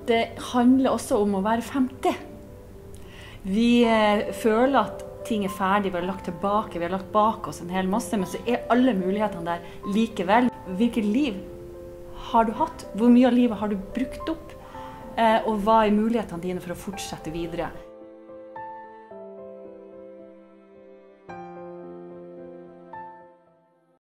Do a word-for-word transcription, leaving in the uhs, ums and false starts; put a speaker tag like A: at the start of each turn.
A: det handler også om å være femti. Vi eh, føler at ting er ferdig, vi har lagt tilbake, vi har lagt bak oss en hel masse, men så er alle mulighetene der likevel. Hvilket liv har du hatt? Hvor mye av livet har du brukt opp? Eh, og hva er mulighetene dine for å fortsette videre?